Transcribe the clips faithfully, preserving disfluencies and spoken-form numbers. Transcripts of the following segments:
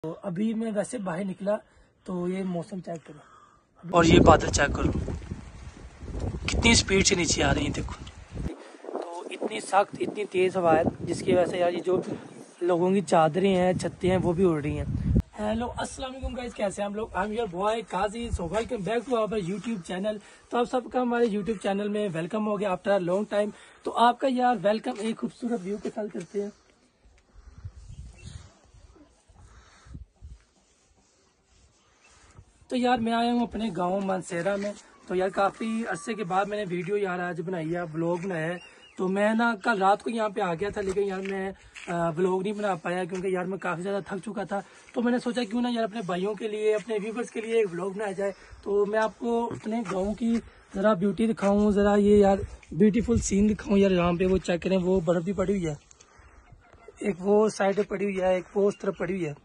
तो अभी मैं वैसे बाहर निकला तो ये मौसम चेक करो और ये बादल चेक करो कितनी स्पीड से नीचे आ रही है। देखो तो इतनी सख्त इतनी तेज हवा है जिसकी वजह से यार ये जो लोगों की चादरें हैं छत्तें हैं वो भी उड़ रही हैं। हेलो अस्सलाम वालेकुम गाइस, कैसे हैं हम लोग। I am your boy Kazi, so welcome back to our YouTube channel. तो आप सबका हमारे यूट्यूब चैनल में वेलकम हो गया आफ्टर अ लॉन्ग टाइम। तो आपका यार वेलकम एक खूबसूरत व्यू के साथ करते हैं। तो यार मैं आया हूँ अपने गांव मानसेरा में। तो यार काफ़ी अरसे के बाद मैंने वीडियो यार आज बनाई है, व्लॉग बनाया है। तो मैं ना कल रात को यहाँ पे आ गया था, लेकिन यार मैं व्लॉग नहीं बना पाया क्योंकि यार मैं काफ़ी ज़्यादा थक चुका था। तो मैंने सोचा क्यों ना यार अपने भाइयों के लिए, अपने व्यूवर्स के लिए एक व्लॉग बनाया जाए। तो मैं आपको अपने गाँव की ज़रा ब्यूटी दिखाऊँ, ज़रा ये यार ब्यूटीफुल सीन दिखाऊँ। यार यहाँ पे वो चेक करें, वो बर्फ़ भी पड़ी हुई है, एक वो साइड पड़ी हुई है, एक वो उस तरफ पड़ी हुई है।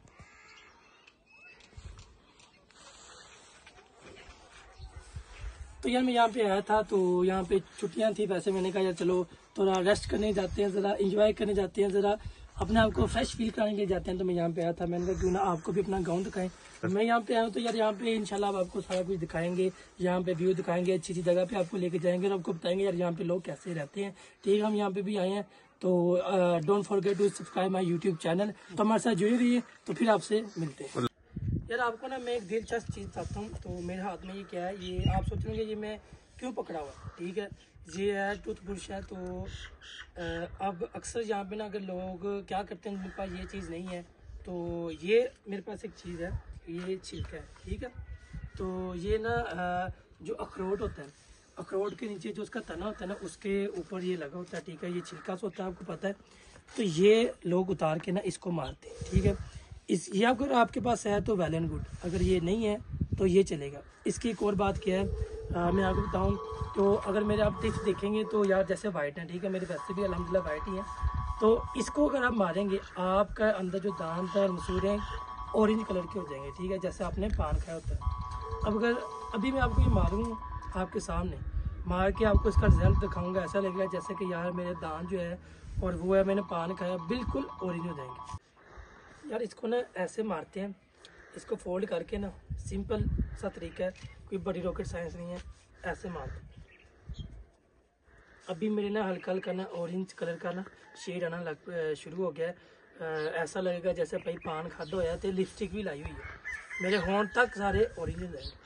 तो यार मैं यहाँ पे आया था, तो यहाँ पे छुट्टियाँ थी, वैसे मैंने कहा यार चलो थोड़ा रेस्ट करने जाते हैं, ज़रा एंजॉय करने जाते हैं, ज़रा अपने आप को फ्रेश फील कराने के लिए जाते हैं। तो मैं यहाँ पे आया था, मैंने कहा क्यों ना आपको भी अपना गांव दिखाएं। तो मैं यहाँ पे आया हूँ तो यार यहाँ पे इंशाल्लाह आपको सारा कुछ दिखाएंगे, यहाँ पे व्यू दिखाएंगे, अच्छी अच्छी जगह पे आपको लेके जाएंगे और आपको बताएंगे यार यहाँ पे लोग कैसे रहते हैं। ठीक है, हम यहाँ पे भी आए हैं, तो don't forget to subscribe my YouTube channel. तो हमारे साथ जुड़े रहिए, तो फिर आपसे मिलते हैं। यार आपको ना मैं एक दिलचस्प चीज़ बताता हूँ। तो मेरे हाथ में ये क्या है, ये आप सोचेंगे ये मैं क्यों पकड़ा हुआ है। ठीक है, ये है टूथब्रश है। तो अब अक्सर यहाँ पे ना अगर लोग क्या करते हैं, मेरे पास ये चीज़ नहीं है, तो ये मेरे पास एक चीज़ है, ये छिलका है। ठीक है, तो ये ना जो अखरोट होता है, अखरोट के नीचे जो उसका तना होता है ना, उसके ऊपर ये लगा होता है। ठीक है, ये छिलका सा होता है, आपको पता है। तो ये लोग उतार के ना इसको मारते हैं। ठीक है, इस ये अगर आपके पास है तो वेल एंड गुड, अगर ये नहीं है तो ये चलेगा। इसकी एक और बात क्या है, आ, मैं आपको बताऊं तो अगर मेरे आप टिप्स देखेंगे तो यार जैसे वाइट है, ठीक है, मेरे वैसे भी अल्हम्दुलिल्लाह वाइट ही है। तो इसको अगर आप मारेंगे, आपका अंदर जो दांत और मसूरे हैं ऑरेंज कलर के हो जाएंगे। ठीक है, जैसे आपने पान खाया होता है। अब अगर अभी मैं आपको ये मारूँ आपके सामने, मार के आपको इसका रिजल्ट दिखाऊँगा, ऐसा लगेगा जैसे कि यार मेरे दांत जो है और वो है मैंने पान खाया, बिल्कुल ऑरेंज हो जाएंगे। यार इसको ना ऐसे मारते हैं, इसको फोल्ड करके ना, सिंपल सा तरीका है, कोई बड़ी रॉकेट साइंस नहीं है, ऐसे मारते हैं। अभी मेरे ना हल्का हल्का ना ऑरेंज कलर का ना शेड आना लग शुरू हो गया है। ऐसा लगेगा जैसे भाई पान खादा होया तो लिपस्टिक भी लाई हुई है, मेरे होंठ तक सारे ऑरेंज हो जाएंगे।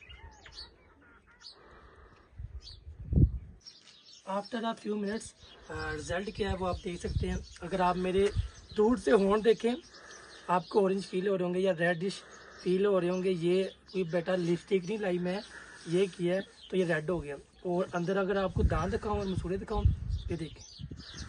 After a few minutes result क्या है वो आप देख सकते हैं। अगर आप मेरे दूर से होंठ देखें, आपको ऑरेंज फील हो रहे होंगे या रेडिश फील हो रहे होंगे। ये कोई बेटा लिपस्टिक नहीं लाई मैं, ये किया है तो ये रेड हो गया। और अंदर अगर आपको दांत दिखाऊं और मसूड़े दिखाऊं, ये देखिए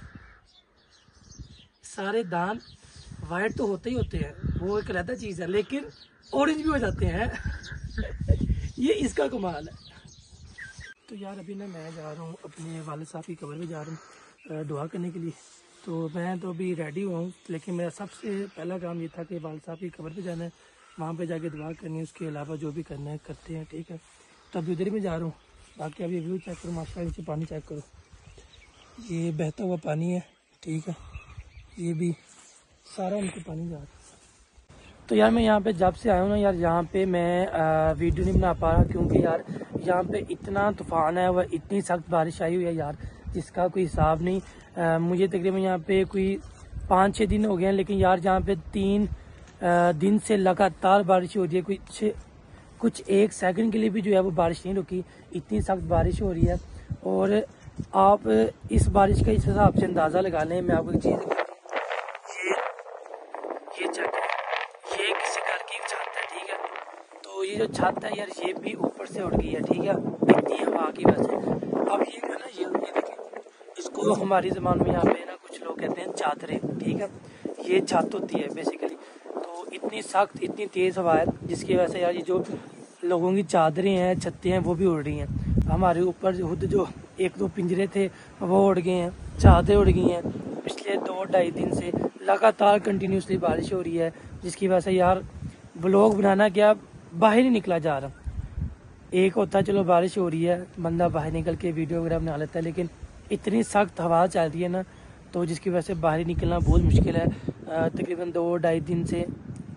सारे दांत वाइट तो होते ही होते हैं, वो एक अलग चीज़ है, लेकिन ऑरेंज भी हो जाते हैं। ये इसका कमाल है। तो यार अभी ना मैं जा रहा हूँ अपने वालिद साहब की कब्र में जा रहा हूँ दुआ करने के लिए। तो मैं तो अभी रेडी हुआ हूँ, लेकिन मेरा सबसे पहला काम ये था कि वालिद साहब की कब्र पे जाना है, वहाँ पे जाके दुआ करनी है। उसके अलावा जो भी करना है करते हैं। ठीक है, तो अभी उधर में जा रहा हूँ। बाकी अभी व्यू चेक करो, माशाल्लाह नीचे पानी चेक करो, ये बहता हुआ पानी है। ठीक है, ये भी सारा उनके पानी जा रहा है। तो यार मैं यहाँ पे जब से आया हूँ ना यार, यहाँ पे मैं आ, वीडियो नहीं बना पा रहा क्योंकि यार यहाँ पे इतना तूफान है, वह इतनी सख्त बारिश आई हुई है यार जिसका कोई हिसाब नहीं। आ, मुझे तकरीबन यहाँ पे कोई पाँच छः दिन हो गए हैं, लेकिन यार यहाँ पे तीन आ, दिन से लगातार बारिश हो रही है। कुछ कुछ एक सेकंड के लिए भी जो है वो बारिश नहीं रुकी, इतनी सख्त बारिश हो रही है। और आप इस बारिश का इस हिसाब से अंदाज़ा लगा लें। मैं आपको एक चीज़, ये ये चेक करें, ये किसी घर की छत है। ठीक है, तो ये जो छत है यार ये भी ऊपर से उड़ गई है। ठीक है, इतनी हवा की वजह से। अब ये है ना, ये ये देखिए, इसको हमारी ज़बान में यहाँ पे ना कुछ लोग कहते हैं चादरें। ठीक है, ये छत होती है बेसिकली। तो इतनी सख्त इतनी तेज़ हवा है जिसकी वजह से यार ये जो लोगों की चादरें हैं छतें हैं वो भी उड़ रही हैं। हमारे ऊपर खुद जो एक दो पिंजरे थे वो उड़ गए हैं, चादरें उड़ गई हैं। पिछले दो ढाई दिन से लगातार कंटिन्यूसली बारिश हो रही है, जिसकी वजह से यार व्लॉग बनाना क्या, बाहर ही निकला जा रहा। एक होता है चलो बारिश हो रही है, बंदा बाहर निकल के वीडियो वगैरह बना लेता है, लेकिन इतनी सख्त हवा चल रही है ना, तो जिसकी वजह से बाहर निकलना बहुत मुश्किल है। तकरीबन दो ढाई दिन से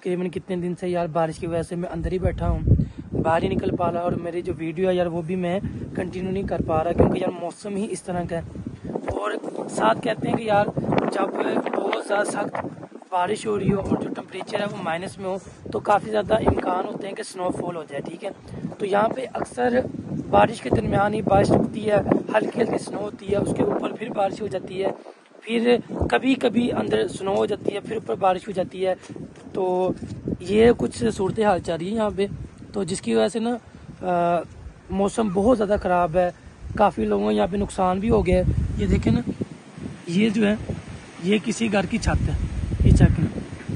तकरीबन कितने दिन से यार बारिश की वजह से मैं अंदर ही बैठा हूँ, बाहर ही निकल पा रहा, और मेरी जो वीडियो है यार वो भी मैं कंटिन्यू नहीं कर पा रहा क्योंकि यार मौसम ही इस तरह का है। और साथ कहते हैं कि यार जब बहुत ज़्यादा सख्त बारिश हो रही हो और जो टेम्परेचर है वो माइनस में हो तो काफ़ी ज़्यादा इम्कान होते हैं कि स्नोफॉल हो जाए, ठीक है। तो यहाँ पे अक्सर बारिश के दरमियान ही बारिश रुकती है, हल्की हल्की स्नो होती है, उसके ऊपर फिर बारिश हो जाती है, फिर कभी कभी अंदर स्नो हो जाती है, फिर ऊपर बारिश हो जाती है। तो ये कुछ सूरत हाल चल रही है यहाँ पे, तो जिसकी वजह से ना मौसम बहुत ज़्यादा ख़राब है, काफ़ी लोगों को यहाँ पे नुकसान भी हो गया है। ये देखें ना, ये जो है ये किसी घर की छत है, ये चेक करें।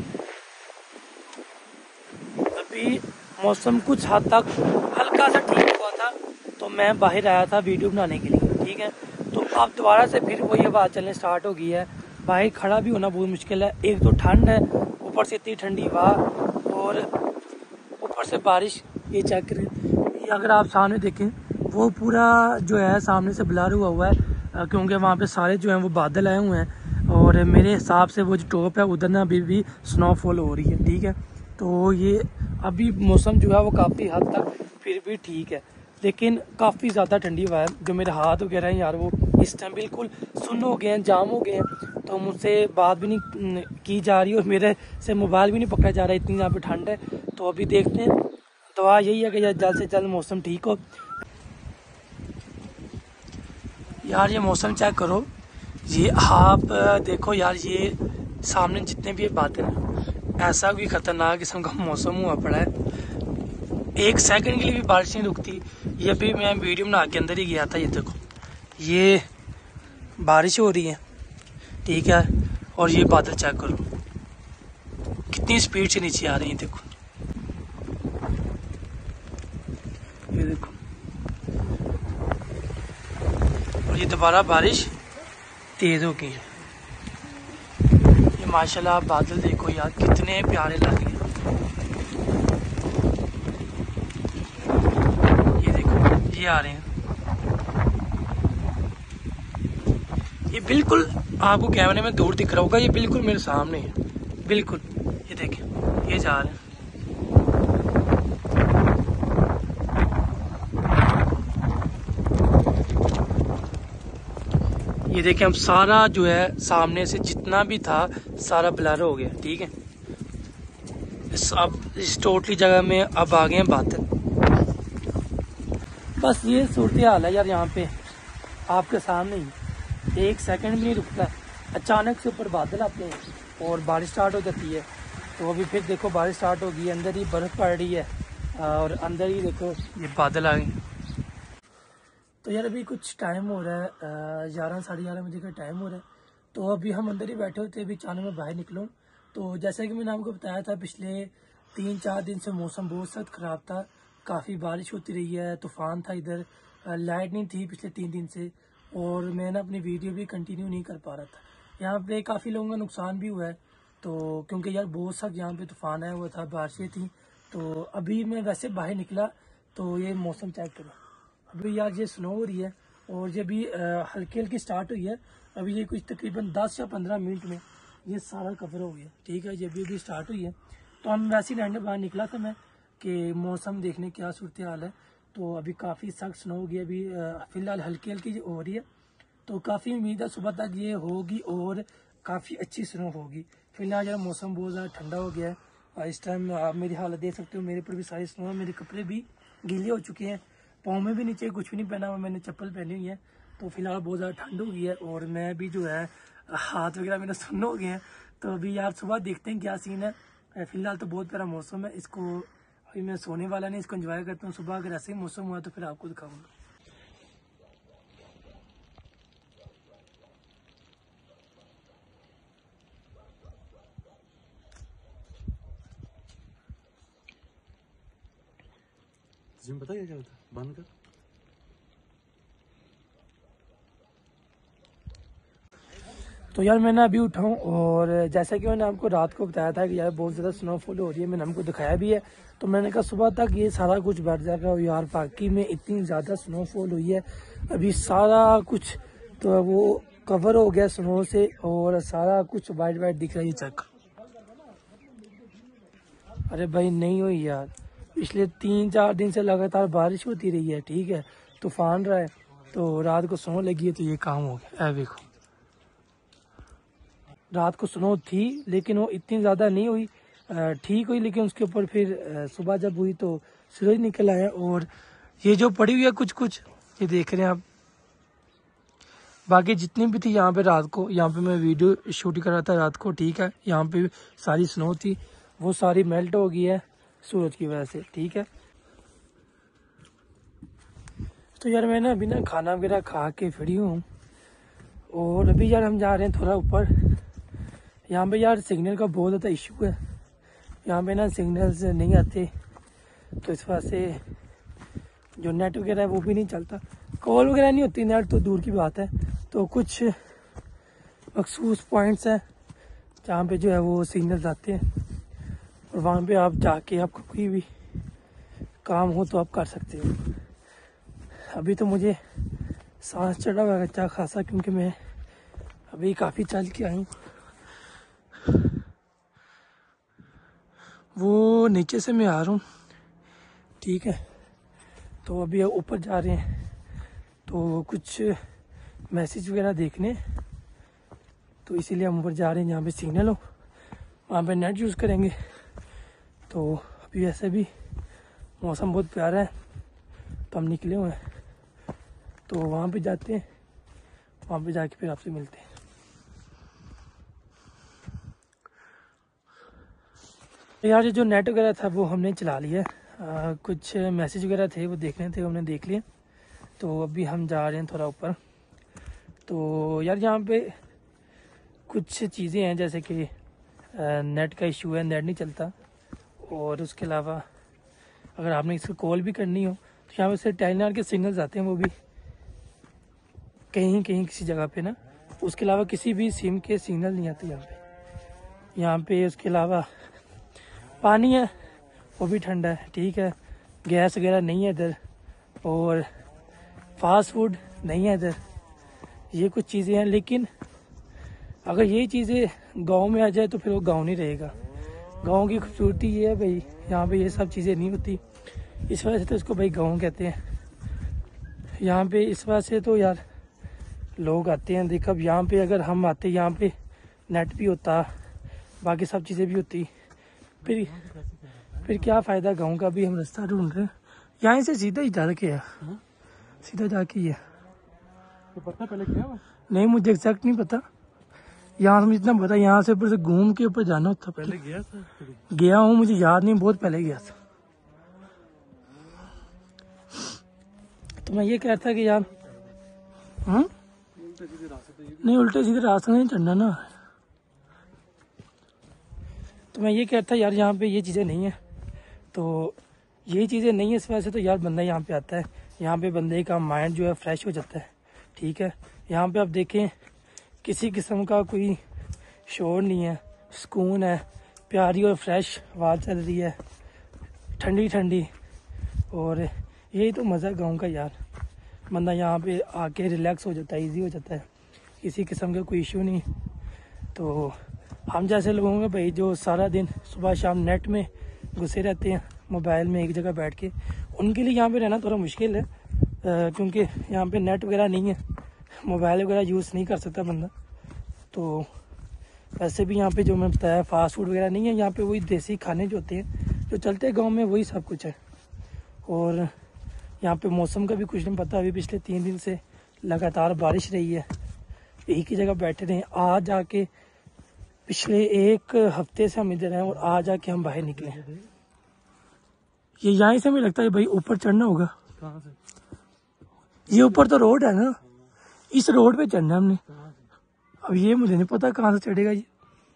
अभी मौसम कुछ हद तक हल्का सा ठीक हुआ था तो मैं बाहर आया था वीडियो बनाने के लिए, ठीक है। तो अब दोबारा से फिर वही हवा चलने स्टार्ट हो गई है, बाहर खड़ा भी होना बहुत मुश्किल है। एक तो ठंड है, ऊपर से इतनी ठंडी हवा और ऊपर से बारिश। ये चेक करें, ये अगर आप सामने देखें वो पूरा जो है सामने से ब्लर हुआ हुआ है क्योंकि वहाँ पे सारे जो हैं वो बादल आए हुए हैं, और मेरे हिसाब से वो जो टॉप है उधर ना अभी भी स्नोफॉल हो रही है, ठीक है। तो ये अभी मौसम जो है वो काफ़ी हद तक फिर भी ठीक है, लेकिन काफ़ी ज़्यादा ठंडी हवा है। जो मेरे हाथ वगैरह हैं यार वो इस टाइम बिल्कुल सुन्न हो गए हैं, जाम हो गए हैं, तो मुझसे बात भी नहीं की जा रही और मेरे से मोबाइल भी नहीं पकड़ा जा रहा, इतनी यहाँ पे ठंड है। तो अभी देखते हैं, दुआ यही है कि यार जल्द से जल्द मौसम ठीक हो। यार ये मौसम चेक करो, ये आप देखो यार, ये सामने जितने भी बादल हैं, ऐसा कोई ख़तरनाक किस्म का मौसम हुआ पड़ा है, एक सेकंड के लिए भी बारिश नहीं रुकती। ये भी मैं वीडियो बना के अंदर ही गया था, ये देखो ये बारिश हो रही है, ठीक है, और ये बादल चेक करो कितनी स्पीड से नीचे आ रही है, देखो ये देखो, और ये दोबारा बारिश तेज हो गई है। ये माशाल्लाह बादल देखो यार कितने प्यारे लग रहे हैं, ये देखो ये आ रहे हैं, ये बिल्कुल आपको कैमरे में दूर दिख रहा होगा, ये बिल्कुल मेरे सामने है, बिल्कुल ये देखें ये जा रहे हैं। ये देखें अब सारा जो है सामने से जितना भी था सारा ब्लर हो गया, ठीक है। इस अब इस टोटली जगह में अब आ गए हैं बादल। बस ये सूरत हाल है यार, यहाँ पे आपके सामने ही एक सेकंड भी नहीं रुकता, अचानक से ऊपर बादल आते हैं और बारिश स्टार्ट हो जाती है। तो अभी फिर देखो बारिश स्टार्ट हो गई, अंदर ही बर्फ़ पड़ रही है और अंदर ही देखो ये बादल आ गए। तो यार अभी कुछ टाइम हो रहा है, ग्यारह साढ़े ग्यारह बजे का टाइम हो रहा है, तो अभी हम अंदर ही बैठे होते, अभी अचानक में बाहर निकलो। तो जैसा कि मैंने आपको बताया था पिछले तीन चार दिन से मौसम बहुत सख्त ख़राब था, काफ़ी बारिश होती रही है, तूफ़ान था इधर, लाइट नहीं थी पिछले तीन दिन से, और मैं ना अपनी वीडियो भी कंटिन्यू नहीं कर पा रहा था। यहाँ पे काफ़ी लोगों का नुकसान भी हुआ है, तो क्योंकि यार बहुत सख्त यहाँ पे तूफ़ान आया हुआ था, बारिशें थी। तो अभी मैं वैसे बाहर निकला तो ये मौसम चेक करो, अभी यार ये स्नो हो रही है और ये भी हल्की हल्की स्टार्ट हुई है। अभी ये कुछ तकरीबन दस या पंद्रह मिनट में ये सारा कवर हो गया, ठीक है, ये भी अभी स्टार्ट हुई है। तो हम वैसे ही रहने बाहर निकला था मैं कि मौसम देखने क्या सूरत हाल है। तो अभी काफ़ी सख्त स्नो हो गई, अभी फ़िलहाल हल्की हल्की हो रही है, तो काफ़ी उम्मीद है सुबह तक ये होगी और काफ़ी अच्छी स्नो होगी। फिलहाल यार मौसम बहुत ज़्यादा ठंडा हो गया है, इस टाइम आप मेरी हालत देख सकते हो, मेरे पर भी सारी स्नो है, मेरे कपड़े भी गीले हो चुके हैं, पाँव में भी नीचे कुछ भी नहीं पहना हुआ, मैंने चप्पल पहनी हुई है। तो फिलहाल बहुत ज़्यादा ठंड हो गई है और मैं भी जो है हाथ वगैरह मेरे सुन्न हो गए हैं। तो अभी यार सुबह देखते हैं क्या सीन है। फिलहाल तो बहुत प्यारा मौसम है, इसको अभी मैं सोने वाला नहीं, इसको एंजॉय करता हूँ। सुबह अगर ऐसे ही मौसम हुआ तो फिर आपको दिखाऊंगा। जिम पता क्या था, बंद कर। तो यार मैं ना अभी उठा हूँ और जैसा कि मैंने आपको रात को बताया था कि यार बहुत ज़्यादा स्नोफॉल हो रही है, मैंने हमको दिखाया भी है। तो मैंने कहा सुबह तक ये सारा कुछ बढ़ जाएगा और यार वाकई में इतनी ज़्यादा स्नोफॉल हुई है, अभी सारा कुछ तो वो कवर हो गया स्नो से और सारा कुछ वाइट वाइट दिख रहा है। ये चेक अरे भाई नहीं हुई यार, पिछले तीन चार दिन से लगातार बारिश होती रही है, ठीक है, तूफान रहा है, तो रात को स्नो लगी है तो ये काम हो गया। ऐ देखो, रात को स्नो थी लेकिन वो इतनी ज़्यादा नहीं हुई, ठीक हुई, लेकिन उसके ऊपर फिर सुबह जब हुई तो सूरज निकल आया। और ये जो पड़ी हुई है कुछ कुछ, ये देख रहे हैं आप, बाकी जितनी भी थी यहाँ पे रात को, यहाँ पे मैं वीडियो शूट कर रहा था रात को, ठीक है, यहाँ पे सारी स्नो थी, वो सारी मेल्ट हो गई है सूरज की वजह से, ठीक है। तो यार मैं ना अभी ना खाना वगैरह खा के फ्री हूँ, और अभी यार हम जा रहे हैं थोड़ा ऊपर। यहाँ पे यार सिग्नल का बहुत ज़्यादा इशू है, यहाँ पे ना सिग्नल्स नहीं आते, तो इस वजह से जो नेट वगैरह है वो भी नहीं चलता, कॉल वगैरह नहीं होती, नेट तो दूर की बात है। तो कुछ मखसूस पॉइंट्स हैं जहाँ पे जो है वो सिग्नल्स आते हैं, और वहाँ पे आप जाके आपको कोई भी काम हो तो आप कर सकते हो। अभी तो मुझे सांस चढ़ा हुआ है अच्छा खासा, क्योंकि मैं अभी काफ़ी चल के आई हूँ। वो नीचे से मैं आ रहा हूँ, ठीक है, तो अभी ऊपर जा रहे हैं, तो कुछ मैसेज वगैरह देखने, तो इसीलिए हम ऊपर जा रहे हैं जहाँ पे सिग्नल हो, वहाँ पे नेट यूज़ करेंगे। तो अभी वैसे भी मौसम बहुत प्यारा है, तो हम निकले हुए हैं, तो वहाँ पे जाते हैं, वहाँ पे जाके फिर आपसे मिलते हैं। यार ये जो नेट वगैरह था वो हमने चला लिया, आ, कुछ मैसेज वगैरह थे वो देखने थे, हमने देख लिए। तो अभी हम जा रहे हैं थोड़ा ऊपर। तो यार यहाँ पे कुछ चीज़ें हैं, जैसे कि नेट का इशू है, नेट नहीं चलता, और उसके अलावा अगर आपने इसको कॉल भी करनी हो तो यहाँ पे से टेलीनॉर के सिग्नल्स आते हैं, वो भी कहीं कहीं किसी जगह पे ना, उसके अलावा किसी भी सिम के सिग्नल नहीं आते यहाँ पे। यहाँ पे उसके अलावा पानी है, वो भी ठंडा है, ठीक है, गैस वगैरह नहीं है इधर, और फास्ट फूड नहीं है इधर, ये कुछ चीज़ें हैं। लेकिन अगर ये चीज़ें गांव में आ जाए तो फिर वो गांव नहीं रहेगा। गांव की खूबसूरती ये है भाई, यहाँ पे ये सब चीज़ें नहीं होती, इस वजह से तो इसको भाई गांव कहते हैं। यहाँ पे इस वजह से तो यार लोग आते हैं। देख अब यहाँ पे अगर हम आते, यहाँ पे नेट भी होता, बाकी सब चीज़ें भी होती, फिर फिर क्या फ़ायदा गांव का। भी हम रास्ता ढूंढ रहे हैं, यहाँ से सीधा ही जा के है, सीधा जाके ही है। तो पता पहले क्या हुआ? नहीं मुझे एग्जैक्ट नहीं पता, यहाँ से मुझे इतना पता, यहाँ से ऊपर से घूम के ऊपर जाना होता। पहले गया था? गया हूँ, मुझे याद नहीं, बहुत पहले गया था। तो मैं ये कह रहा था कि यार हम्म नहीं, उल्टे सीधे रास्ते नहीं चढ़ना ना। तो मैं ये कह रहा था यार यहाँ पे ये चीज़ें नहीं है, तो ये चीज़ें नहीं है, इस वजह से तो यार बंदा यहाँ पे आता है, यहाँ पे बंदे का माइंड जो है फ्रेश हो जाता है, ठीक है। यहाँ पे आप देखें किसी किस्म का कोई शोर नहीं है, सुकून है, प्यारी और फ्रेश हवा चल रही है, ठंडी ठंडी, और यही तो मज़ा है गाँव का यार। बंदा यहाँ पे आके रिलैक्स हो जाता है, इजी हो जाता है, किसी किस्म का कोई इशू नहीं। तो हम जैसे लोगों का भाई जो सारा दिन सुबह शाम नेट में घुसे रहते हैं, मोबाइल में एक जगह बैठ के, उनके लिए यहाँ पे रहना थोड़ा मुश्किल है, क्योंकि यहाँ पे नेट वगैरह नहीं है, मोबाइल वगैरह यूज़ नहीं कर सकता बंदा। तो वैसे भी यहाँ पे जो मैं बताया फास्ट फूड वगैरह नहीं है, यहाँ पे वही देसी खाने जो होते हैं जो चलते हैं गाँव में, वही सब कुछ है। और यहाँ पे मौसम का भी कुछ नहीं पता, अभी पिछले तीन दिन से लगातार बारिश रही है, एक ही जगह बैठे रहे। आज जाके पिछले एक हफ्ते से हम इधर हैं, और आज जाके हम बाहर निकले। ये यहाँ से मुझे लगता है भाई ऊपर चढ़ना होगा। कहाँ से? ये ऊपर तो रोड है ना, इस रोड पे चढ़ना है हमने। अब ये मुझे नहीं पता कहाँ से चढ़ेगा ये।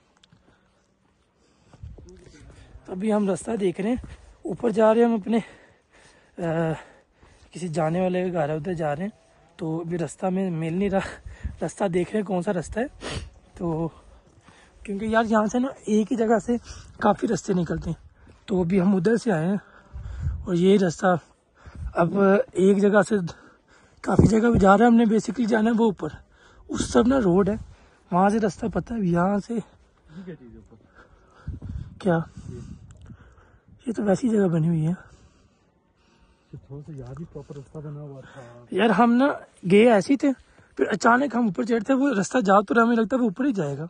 अभी हम रास्ता देख रहे हैं, ऊपर जा रहे हैं हम अपने आ, किसी जाने वाले का घर है, उधर जा रहे हैं। तो अभी रास्ता में मिल नहीं रहा, रास्ता देख रहे हैं कौन सा रास्ता है। तो क्योंकि यार यहाँ से ना एक ही जगह से काफ़ी रास्ते निकलते हैं, तो अभी हम उधर से आए हैं, और ये रास्ता अब एक जगह से काफ़ी जगह भी जा रहा है। हमने बेसिकली जाना है वो ऊपर, उस सब ना रोड है, वहाँ से रास्ता पता है। यहाँ से क्या चीज़ है ऊपर? क्या ये तो वैसी जगह बनी हुई है थोड़ा सा याद ही प्रॉपर रास्ता बना हुआ था यार। हम ना गए ऐसे ही थे, फिर अचानक हम ऊपर चढ़ते, वो रास्ता जा तो हमें लगता है वो ऊपर ही जाएगा।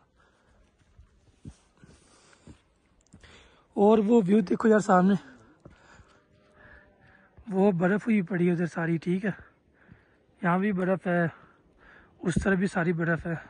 और वो व्यू देखो यार सामने, वो बर्फ हुई पड़ी है उधर सारी, ठीक है। यहाँ भी बर्फ है, उस तरफ भी सारी बर्फ है।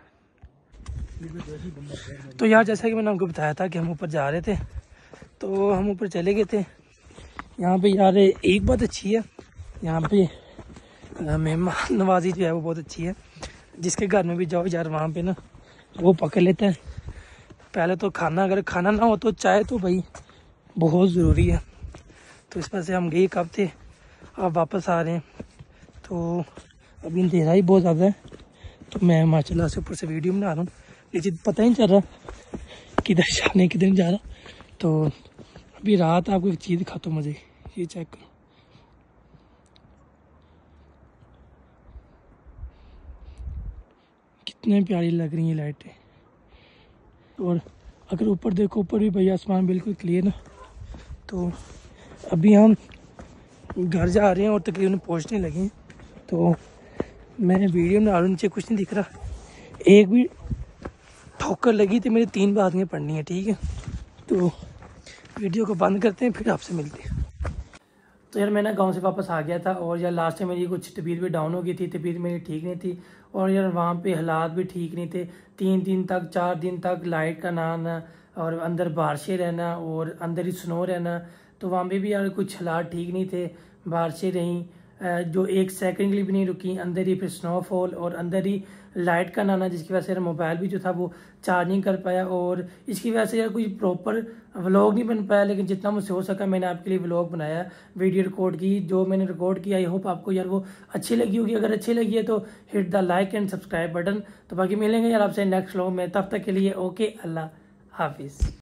तो यार जैसा कि मैंने आपको बताया था कि हम ऊपर जा रहे थे, तो हम ऊपर चले गए थे। यहाँ पे यार एक बात अच्छी है, यहाँ पे मेहमान नवाजी जो है वो बहुत अच्छी है। जिसके घर में भी जाओ यार वहाँ पे ना वो पकड़ लेते हैं। पहले तो खाना, अगर खाना ना हो तो चाय तो भाई बहुत ज़रूरी है। तो इस वजह से हम गए कब थे, अब वापस आ रहे हैं। तो अभी अंधेरा ही बहुत ज़्यादा है, तो मैं माशाल्लाह से ऊपर से वीडियो बना रहा हूँ, लेकिन पता ही नहीं चल रहा किधर जाने किधर जा रहा। तो अभी रात आपको एक चीज़ दिखाता हूँ मज़े, ये चेक करो, कितने प्यारी लग रही हैं लाइटें। और अगर ऊपर देखो, ऊपर भी भैया आसमान बिल्कुल क्लियर ना। तो अभी हम घर जा रहे हैं और तकरीबन पहुंचने लगे हैं। तो मैंने वीडियो में डालू, नीचे कुछ नहीं दिख रहा, एक भी ठोकर लगी तो मेरी तीन बातें पढ़नी है, ठीक है। तो वीडियो को बंद करते हैं, फिर आपसे मिलते हैं। तो यार मैं ना गाँव से वापस आ गया था, और यार लास्ट में मेरी कुछ तबीयत भी डाउन हो गई थी, तबीयत मेरी ठीक नहीं थी, और यार वहाँ पे हालात भी ठीक नहीं थे। तीन दिन तक, चार दिन तक लाइट का ना आना, और अंदर बारिशें रहना, और अंदर ही स्नो रहना। तो वहाँ पे भी यार कुछ हालात ठीक नहीं थे, बारिशें रहीं जो एक सेकंड के लिए भी नहीं रुकी, अंदर ही फिर स्नोफॉल, और अंदर ही लाइट का ना आना, जिसकी वजह से यार मोबाइल भी जो था वो चार्ज नहीं कर पाया, और इसकी वजह से यार कोई प्रॉपर व्लॉग नहीं बन पाया। लेकिन जितना मुझसे हो सका मैंने आपके लिए व्लॉग बनाया, वीडियो रिकॉर्ड की, जो मैंने रिकॉर्ड किया। आई होप आपको यार वो अच्छी लगी होगी। अगर अच्छी लगी है तो hit the like and subscribe button. तो बाकी मिलेंगे यार आपसे नेक्स्ट व्लॉग में, तब तक के लिए ओके, अल्लाह हाफिज़।